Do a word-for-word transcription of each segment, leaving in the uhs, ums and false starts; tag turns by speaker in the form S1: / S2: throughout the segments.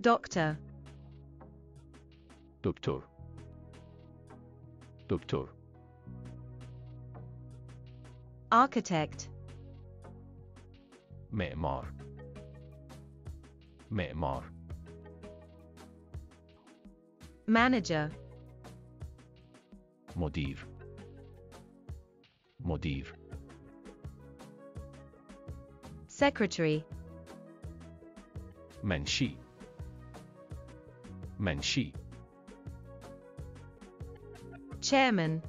S1: Doctor.
S2: دکتر. دکتر.
S1: Architect.
S2: معمار. معمار.
S1: Manager.
S2: مدیر. مدیر.
S1: Secretary.
S2: منشی. منشی.
S1: Chairman.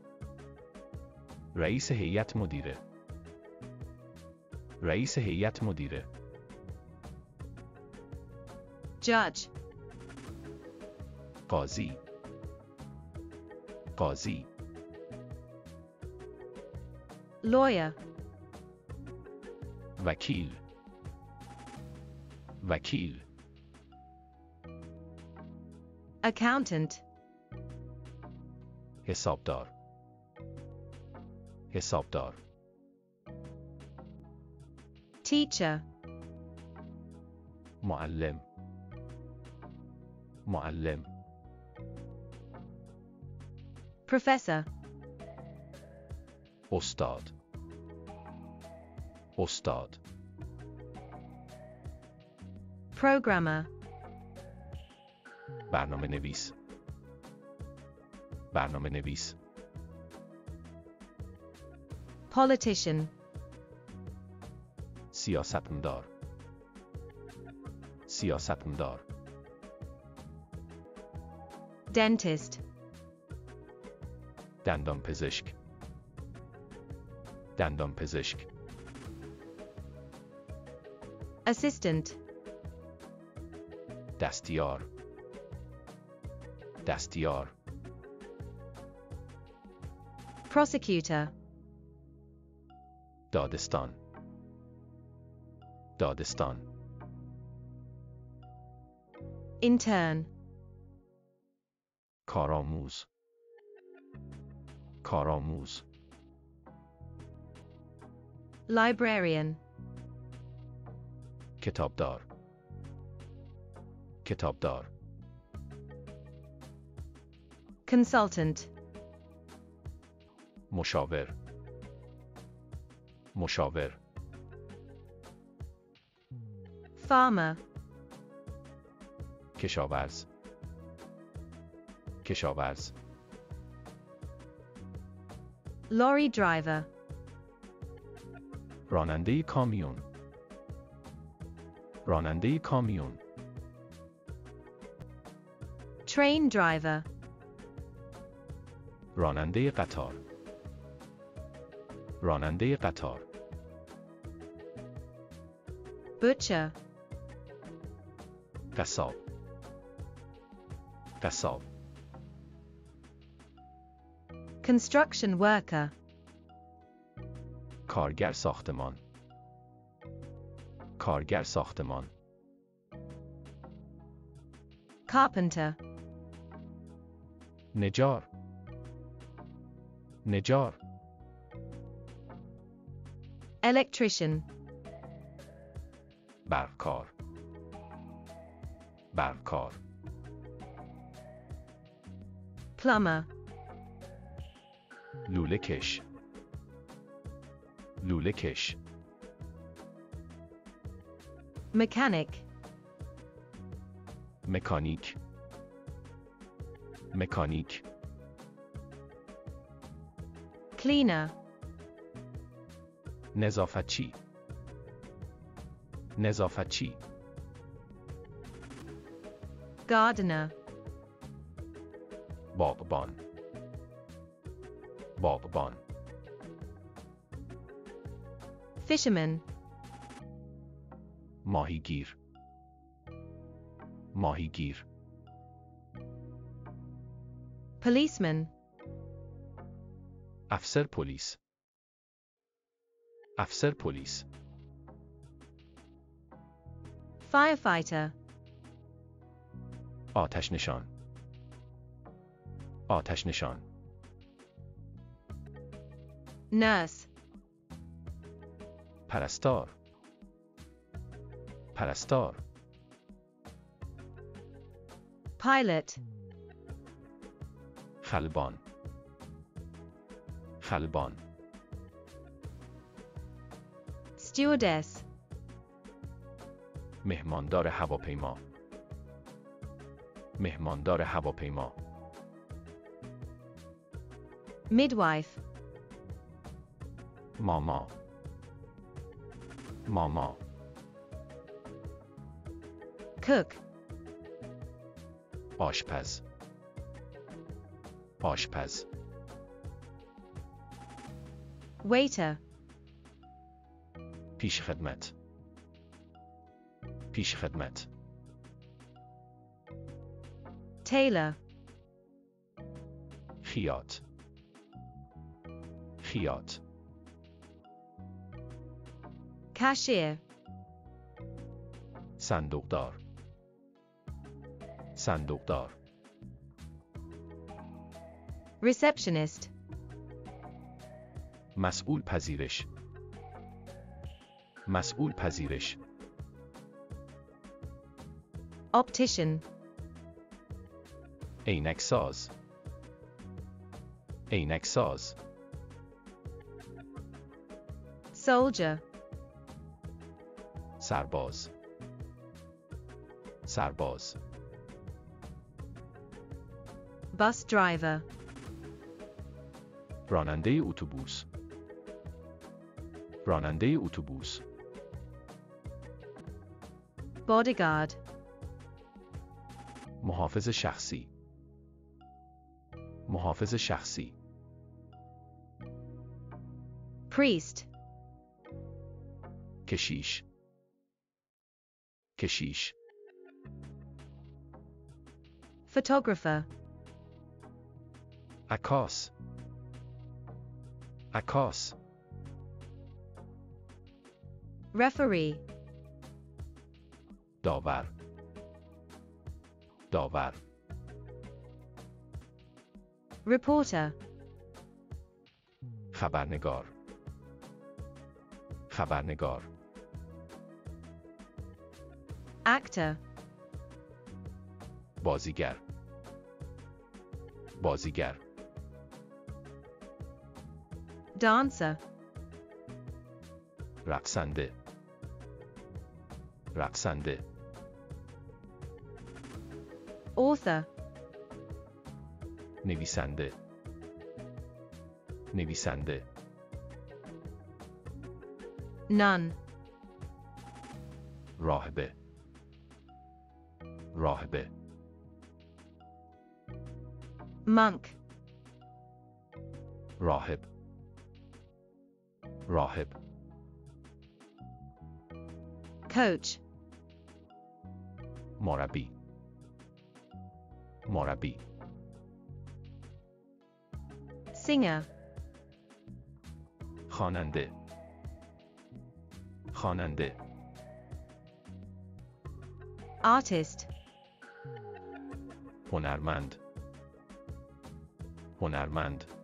S2: رئیس هیئت مدیره. رئیس هیئت مدیره.
S1: Judge.
S2: قاضی. قاضی.
S1: Lawyer.
S2: وکیل. وکیل.
S1: Accountant.
S2: حسابدار. حسابدار.
S1: Teacher.
S2: معلم. معلم.
S1: Professor.
S2: استاد. استاد.
S1: Programmer.
S2: برنامه نویس. برنامه نویس.
S1: Politician.
S2: سیاستمدار. سیاستمدار.
S1: Dentist.
S2: دندان پزشک. دندان پزشک.
S1: Assistant.
S2: دستیار. دستیار.
S1: Prosecutor.
S2: دادستان. دادستان.
S1: Intern.
S2: کارآموز. کارآموز.
S1: Librarian.
S2: کتابدار. کتابدار.
S1: Consultant.
S2: مشاور. مشاور.
S1: Farmer.
S2: کشاورز. کشاورز.
S1: Lorry driver.
S2: راننده کامیون. راننده کامیون.
S1: Train driver.
S2: راننده قطار. راننده قطار.
S1: Butcher.
S2: قصاب. قصاب.
S1: Construction worker.
S2: کارگر ساختمان. کارگر ساختمان.
S1: Carpenter.
S2: نجار. نجار.
S1: Electrician.
S2: برقکار. برقکار.
S1: Plumber.
S2: لوله کش. لوله کش.
S1: Mechanic.
S2: مکانیک. مکانیک.
S1: Cleaner.
S2: نظافتچی. نظافتچی.
S1: Gardener.
S2: باغبان. باغبان.
S1: Fisherman.
S2: ماهیگیر. ماهیگیر.
S1: Policeman.
S2: افسر پلیس. افسر پلیس.
S1: Firefighter.
S2: آتش نشان. آتش نشان.
S1: Nurse.
S2: پرستار. پرستار.
S1: Pilot.
S2: خلبان. خلبان.
S1: Stewardess.
S2: مهماندار هواپیما. مهماندار هواپیما.
S1: Midwife.
S2: ماما. ماما.
S1: Cook.
S2: آشپز. آشپز.
S1: Waiter.
S2: پیش خدمت. پیش خدمت.
S1: Tailor.
S2: خیاط. خیاط.
S1: Cashier.
S2: صندوقدار. صندوقدار.
S1: Receptionist.
S2: مسئول پذیرش. مسئول پذیرش.
S1: Optician.
S2: عینک ساز. عینک ساز.
S1: Soldier.
S2: سرباز. سرباز.
S1: Bus driver.
S2: راننده اتوبوس. راننده اتوبوس.
S1: Bodyguard.
S2: محافظ شخصی. محافظ شخصی.
S1: Priest.
S2: کشیش. کشیش.
S1: Photographer.
S2: عکاس. عکاس.
S1: Referee.
S2: داور. داور.
S1: Reporter.
S2: خبرنگار. خبرنگار.
S1: Actor.
S2: بازیگر. بازیگر.
S1: Dancer.
S2: رقصنده. رقصنده.
S1: Author.
S2: نویسنده. نویسنده.
S1: Nun.
S2: راهبه. راهبه.
S1: Monk.
S2: راهب. راهب.
S1: Coach.
S2: مربی. مربی.
S1: Singer.
S2: خواننده. خواننده.
S1: Artist.
S2: هنرمند. هنرمند.